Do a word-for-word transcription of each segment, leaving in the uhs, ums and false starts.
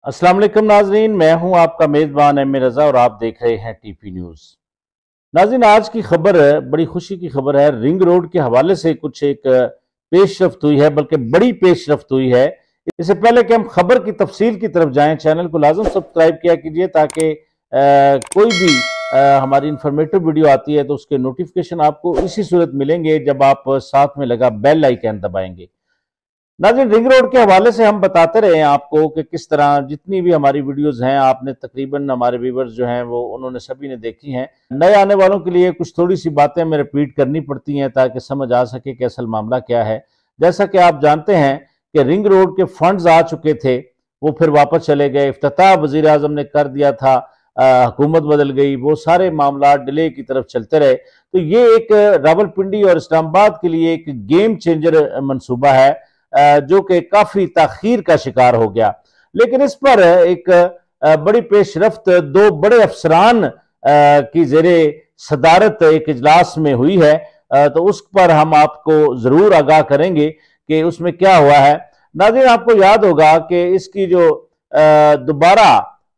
अस्सलाम वालेकुम नाजरीन, मैं हूं आपका मेज़बान एम ए रज़ा और आप देख रहे हैं टीपी न्यूज़। नाजरीन, आज की खबर बड़ी खुशी की खबर है। रिंग रोड के हवाले से कुछ एक पेशरफ्त हुई है, बल्कि बड़ी पेशरफ्त हुई है। इससे पहले कि हम खबर की तफसील की तरफ जाएं, चैनल को लाजम सब्सक्राइब किया कीजिए ताकि कोई भी आ, हमारी इंफॉर्मेटिव वीडियो आती है तो उसके नोटिफिकेशन आपको इसी सूरत मिलेंगे जब आप साथ में लगा बेल आइकन दबाएंगे। नाज़रीन, रिंग रोड के हवाले से हम बताते रहे हैं आपको कि किस तरह जितनी भी हमारी वीडियोस हैं, आपने तकरीबन हमारे व्यूवर्स जो हैं वो उन्होंने सभी ने देखी हैं। नए आने वालों के लिए कुछ थोड़ी सी बातें हमें रिपीट करनी पड़ती हैं ताकि समझ आ सके कि असल मामला क्या है। जैसा कि आप जानते हैं कि रिंग रोड के फंड्स आ चुके थे, वो फिर वापस चले गए। इफ्तिताह वज़ीर आज़म ने कर दिया था, हुकूमत बदल गई, वो सारे मामला डिले की तरफ चलते रहे। तो ये एक रावलपिंडी और इस्लामाबाद के लिए एक गेम चेंजर मनसूबा है जो कि काफी ताखीर का शिकार हो गया। लेकिन इस पर एक बड़ी पेशरफ्त दो बड़े अफसरान की जेरे सदारत एक इजलास में हुई है, तो उस पर हम आपको जरूर आगाह करेंगे कि उसमें क्या हुआ है। नाज़रीन, आपको याद होगा कि इसकी जो दोबारा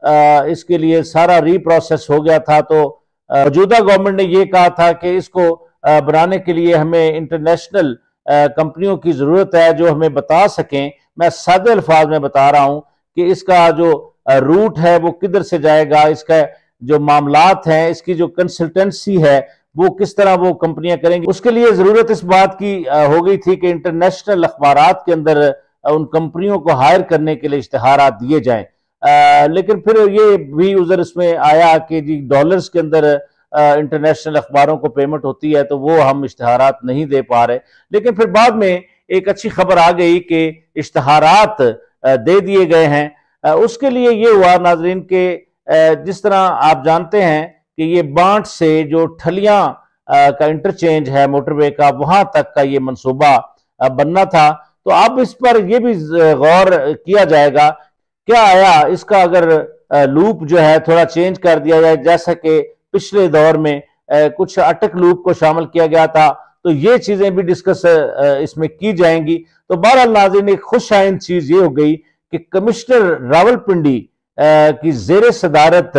इसके लिए सारा रीप्रोसेस हो गया था, तो मौजूदा गवर्नमेंट ने यह कहा था कि इसको बनाने के लिए हमें इंटरनेशनल कंपनियों की जरूरत है जो हमें बता सकें। मैं सादे अल्फाज में बता रहा हूं कि इसका जो रूट है वो किधर से जाएगा, इसका जो मामलात हैं, इसकी जो कंसल्टेंसी है वो किस तरह वो कंपनियां करेंगी। उसके लिए जरूरत इस बात की हो गई थी कि इंटरनेशनल अखबारात के अंदर उन कंपनियों को हायर करने के लिए इश्तिहार दिए जाएं। लेकिन फिर ये भी उधर इसमें आया कि जी डॉलर्स के अंदर इंटरनेशनल अखबारों को पेमेंट होती है, तो वो हम इश्तिहारात नहीं दे पा रहे। लेकिन फिर बाद में एक अच्छी खबर आ गई कि इश्तिहारात दे दिए गए हैं। उसके लिए ये हुआ नाजरीन के जिस तरह आप जानते हैं कि ये बांट से जो ठलियां का इंटरचेंज है मोटरवे का, वहां तक का ये मनसूबा बनना था। तो अब इस पर यह भी गौर किया जाएगा क्या आया इसका अगर लूप जो है थोड़ा चेंज कर दिया जाए, जैसा कि पिछले दौर में ए, कुछ अटक लूप को शामिल किया गया था, तो ये चीजें भी डिस्कस इसमें की जाएंगी। तो बहरहाल नाज़रीन, एक खुश आइंद चीज ये हो गई कि कमिश्नर रावलपिंडी की जेर सदारत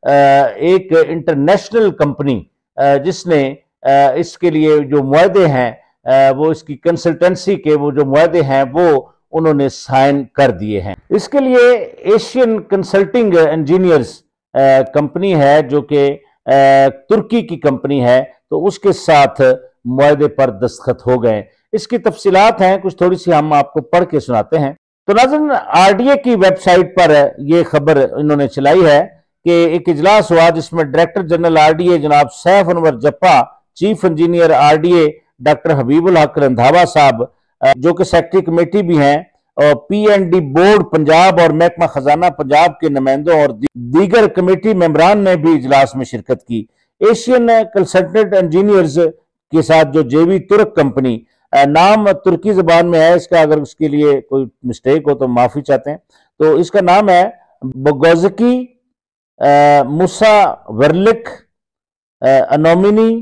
एक इंटरनेशनल कंपनी जिसने इसके लिए जो मुआहदे हैं वो इसकी कंसल्टेंसी के वो जो मुआहदे हैं वो उन्होंने साइन कर दिए हैं। इसके लिए एशियन कंसल्टिंग इंजीनियर्स कंपनी है जो कि तुर्की की कंपनी है, तो उसके साथ मुआहदे पर दस्तखत हो गए। इसकी तफसीलात हैं कुछ थोड़ी सी, हम आपको पढ़ के सुनाते हैं। तो नाज़रीन, आरडीए की वेबसाइट पर यह खबर इन्होंने चलाई है कि एक इजलास हुआ जिसमें डायरेक्टर जनरल आरडीए जनाब Saif Anwar Jappa, chief engineer RDA doctor Habibul Haq Randhawa साहब जो कि सेक्रेटरी कमेटी भी हैं, और P N D board Punjab और महकमा खजाना पंजाब के नुमाइंदों और दीगर कमेटी मेंबरान ने भी इजलास में शिरकत की। एशियन कंसल्टेंट इंजीनियर्स के साथ जो जेवी तुर्क कंपनी, नाम तुर्की जबान में है इसका, अगर उसके लिए कोई मिस्टेक हो तो माफी चाहते हैं। तो इसका नाम है बगोजकी मुसा वर्लिक अनोमिनी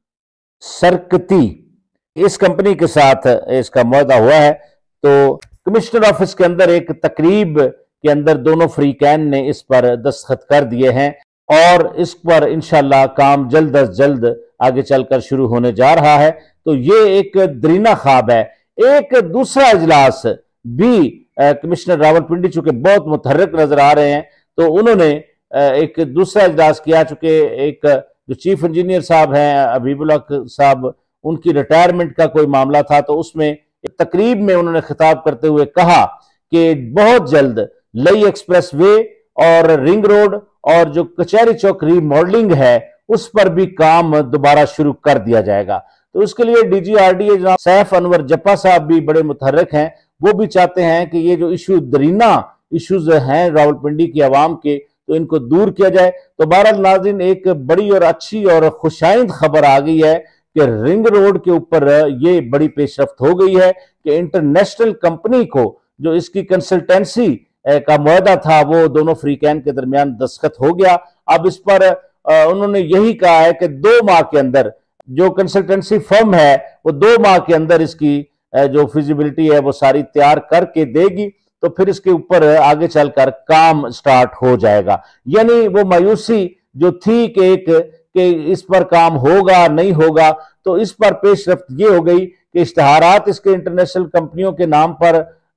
सरकती। इस कंपनी के साथ इसका मुआहदा हुआ है। तो कमिश्नर ऑफिस के अंदर एक तकरीब के अंदर दोनों फ्रीकैन ने इस पर दस्तखत कर दिए हैं और इस पर इंशाल्लाह काम जल्द अज जल्द आगे चलकर शुरू होने जा रहा है। तो ये एक दरीना ख्वाब है। एक दूसरा इजलास भी कमिश्नर रावलपिंडी चूंकि बहुत मुतहर्रिक नजर आ रहे हैं, तो उन्होंने एक दूसरा इजलास किया। चूंकि एक जो चीफ इंजीनियर साहब हैं हबीबुल हक साहब, उनकी रिटायरमेंट का कोई मामला था, तो उसमें तकरीब में उन्होंने खिताब करते हुए कहा कि बहुत जल्द लई एक्सप्रेस वे और रिंग रोड और जो कचहरी चौक रीमॉडलिंग है उस पर भी काम दोबारा शुरू कर दिया जाएगा। तो उसके लिए डीजी आरडीए जनाब सैफ अनवर जप्पा साहब भी बड़े मुतहर्रिक हैं। वो भी चाहते हैं कि ये जो इशू दरीना इशूज हैं रावलपिंडी की आवाम के, तो इनको दूर किया जाए। तो बहरहाल नाज़रीन, एक बड़ी और अच्छी और खुशाइंद खबर आ गई है कि रिंग रोड के ऊपर ये बड़ी पेशरफ्त हो गई है कि इंटरनेशनल कंपनी को जो इसकी कंसल्टेंसी का मुआहदा था वो दोनों फ्रीकैन के दरमियान दस्तखत हो गया। अब इस पर उन्होंने यही कहा है कि दो माह के अंदर जो कंसल्टेंसी फर्म है वो दो माह के अंदर इसकी जो फिजिबिलिटी है वो सारी तैयार करके देगी, तो फिर इसके ऊपर आगे चलकर काम स्टार्ट हो जाएगा। यानी वो मायूसी जो थी कि एक कि इस पर काम होगा नहीं होगा, तो इस पर पेशरफ्त ये हो गई कि इश्तहारात इसके इंटरनेशनल कंपनियों के नाम पर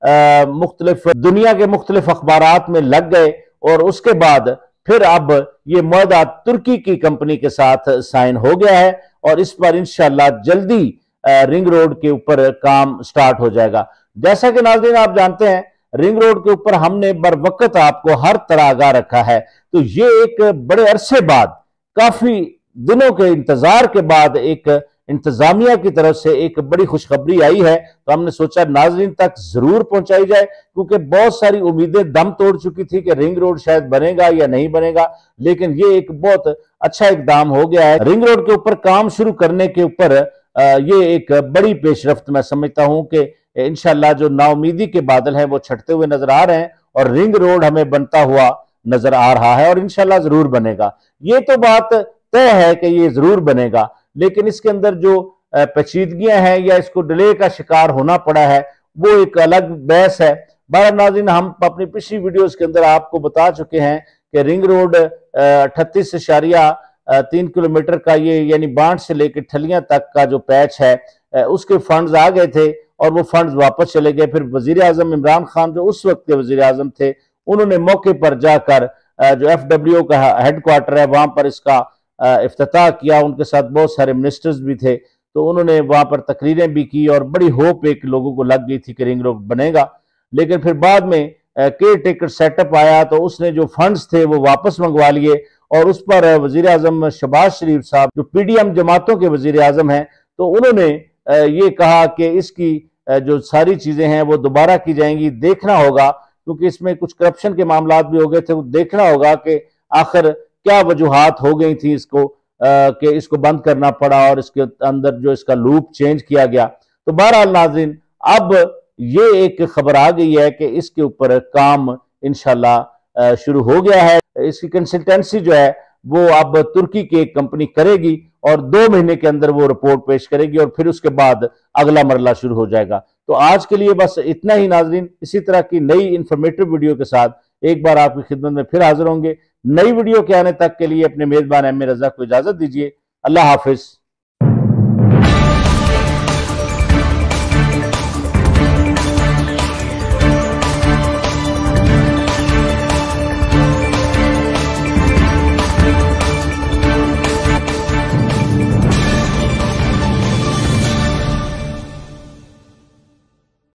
मुख्तलिफ दुनिया के मुख्तलिफ अखबारात में लग गए, और उसके बाद फिर अब ये मुआहदा तुर्की की कंपनी के साथ साइन हो गया है, और इस पर इंशाल्लाह जल्दी रिंग रोड के ऊपर काम स्टार्ट हो जाएगा। जैसा कि नाज़रीन आप जानते हैं, रिंग रोड के ऊपर हमने बर वक्त आपको हर तरह आगाह रखा है। तो ये एक बड़े अरसे बाद, काफी दिनों के इंतजार के बाद एक इंतजामिया की तरफ से एक बड़ी खुशखबरी आई है, तो हमने सोचा नाजरीन तक जरूर पहुंचाई जाए, क्योंकि बहुत सारी उम्मीदें दम तोड़ चुकी थी कि रिंग रोड शायद बनेगा या नहीं बनेगा, लेकिन ये एक बहुत अच्छा इकदाम हो गया है। रिंग रोड के ऊपर काम शुरू करने के ऊपर ये एक बड़ी पेशरफ्त मैं समझता हूं कि इंशाल्लाह जो नाउमीदी के बादल हैं वो छटते हुए नजर आ रहे हैं, और रिंग रोड हमें बनता हुआ नजर आ रहा है, और इंशाल्लाह जरूर बनेगा। ये तो बात तय है कि ये जरूर बनेगा, लेकिन इसके अंदर जो पेचीदगियां हैं या इसको डिले का शिकार होना पड़ा है, वो एक अलग बहस है। बारह नाज़रीन, हम अपनी पिछली वीडियोस के अंदर आपको बता चुके हैं कि रिंग रोड अट्ठतीस इशारिया तीन किलोमीटर का ये यानी बांट से लेकर ठलियां तक का जो पैच है, उसके फंड्स आ गए थे और वो फंड्स वापस चले गए। फिर वजीर आजम इमरान खान जो उस वक्त के वजीर आजम थे, उन्होंने मौके पर जाकर जो एफ डब्ल्यू का हेडक्वार्टर है वहां पर इसका इफ्तिताह किया। उनके साथ बहुत सारे मिनिस्टर्स भी थे, तो उन्होंने वहां पर तकरीरें भी की, और बड़ी होप एक लोगों को लग गई थी कि रिंग रोड बनेगा। लेकिन फिर बाद में केयर टेकर सेटअप आया, तो उसने जो फंड्स थे वो वापस मंगवा लिए, और उस पर वजीर आजम शहबाज शरीफ साहब जो पी डी एम जमातों के वजीर आजम हैं, तो उन्होंने ये कहा कि इसकी जो सारी चीजें हैं वो दोबारा की जाएंगी। देखना होगा, क्योंकि इसमें कुछ करप्शन के मामला भी हो गए थे, वो देखना होगा कि आखिर क्या वजूहात हो गई थी इसको कि इसको बंद करना पड़ा और इसके अंदर जो इसका लूप चेंज किया गया। तो बहरहाल नाज़रीन, अब ये एक खबर आ गई है कि इसके ऊपर काम इंशाल्लाह शुरू हो गया है। इसकी कंसल्टेंसी जो है वो अब तुर्की की एक कंपनी करेगी, और दो महीने के अंदर वो रिपोर्ट पेश करेगी, और फिर उसके बाद अगला मरला शुरू हो जाएगा। तो आज के लिए बस इतना ही नाज़रीन। इसी तरह की नई इंफॉर्मेटिव वीडियो के साथ एक बार आपकी खिदमत में फिर हाजिर होंगे। नई वीडियो के आने तक के लिए अपने मेजबान एम ए रजा को इजाजत दीजिए। अल्लाह हाफिज।